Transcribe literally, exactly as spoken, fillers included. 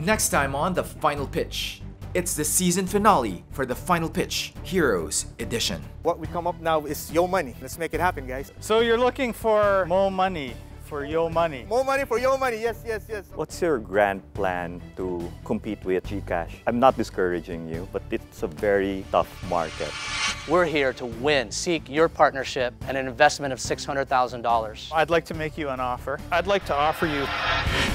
Next time on The Final Pitch, it's the season finale for The Final Pitch Heroes Edition. What we come up now is Yo Money. Let's make it happen, guys. So you're looking for more money for Yo Money. More money for Yo Money, yes, yes, yes. What's your grand plan to compete with GCash? I'm not discouraging you, but it's a very tough market. We're here to win. Seek your partnership and an investment of six hundred thousand dollars. I'd like to make you an offer. I'd like to offer you